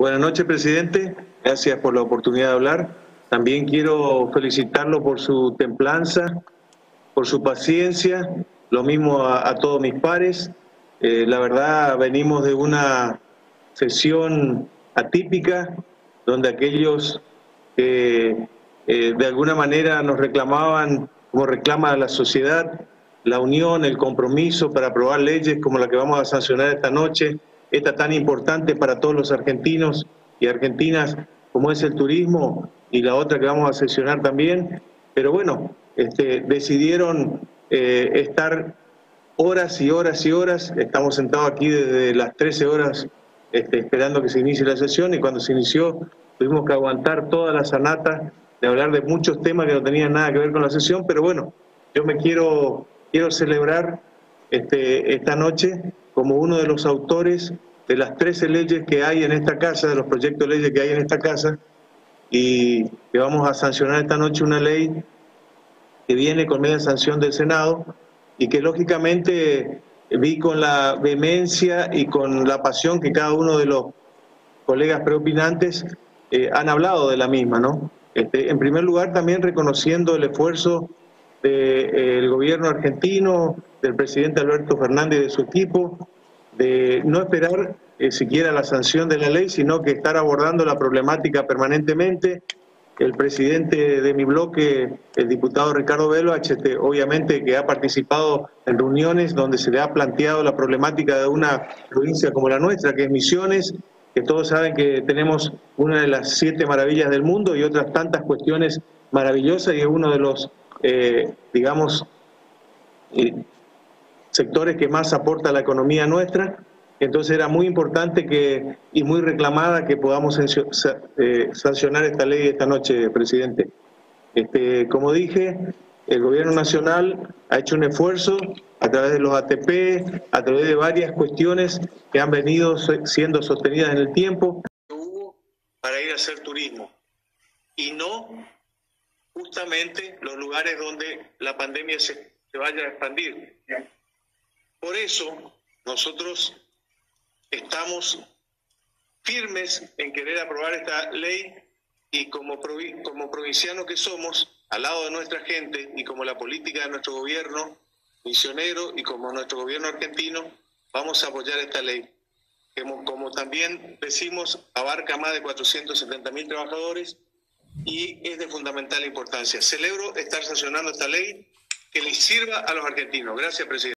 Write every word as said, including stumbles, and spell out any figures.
Buenas noches, presidente. Gracias por la oportunidad de hablar. También quiero felicitarlo por su templanza, por su paciencia, lo mismo a, a todos mis pares. Eh, la verdad, venimos de una sesión atípica, donde aquellos que eh, de alguna manera nos reclamaban, como reclama la sociedad, la unión, el compromiso para aprobar leyes como la que vamos a sancionar esta noche, esta tan importante para todos los argentinos y argentinas como es el turismo, y la otra que vamos a sesionar también. Pero bueno, este, decidieron eh, estar horas y horas y horas. Estamos sentados aquí desde las trece horas este, esperando que se inicie la sesión, y cuando se inició tuvimos que aguantar toda la sanata de hablar de muchos temas que no tenían nada que ver con la sesión. Pero bueno, yo me quiero, quiero celebrar este, esta noche como uno de los autores de las trece leyes que hay en esta casa, de los proyectos de leyes que hay en esta casa, y que vamos a sancionar esta noche una ley que viene con media sanción del Senado y que lógicamente vi con la vehemencia y con la pasión que cada uno de los colegas preopinantes eh, han hablado de la misma, ¿no? Este, en primer lugar, también reconociendo el esfuerzo del gobierno argentino, del presidente Alberto Fernández y de su equipo, de no esperar eh, siquiera la sanción de la ley, sino que estar abordando la problemática permanentemente. El presidente de mi bloque, el diputado Ricardo Belbach, este, obviamente que ha participado en reuniones donde se le ha planteado la problemática de una provincia como la nuestra, que es Misiones, que todos saben que tenemos una de las siete maravillas del mundo y otras tantas cuestiones maravillosas, y es uno de los, eh, digamos, eh, sectores que más aporta a la economía nuestra. Entonces era muy importante que, y muy reclamada que podamos eh, sancionar esta ley esta noche, presidente. Este, como dije, el gobierno nacional ha hecho un esfuerzo a través de los A T P, a través de varias cuestiones que han venido siendo sostenidas en el tiempo, para ir a hacer turismo, y no justamente los lugares donde la pandemia se, se vaya a expandir. Por eso nosotros estamos firmes en querer aprobar esta ley, y como, provi como provincianos que somos, al lado de nuestra gente, y como la política de nuestro gobierno misionero y como nuestro gobierno argentino, vamos a apoyar esta ley, que como, como también decimos, abarca más de cuatrocientos setenta mil trabajadores y es de fundamental importancia. Celebro estar sancionando esta ley que les sirva a los argentinos. Gracias, presidente.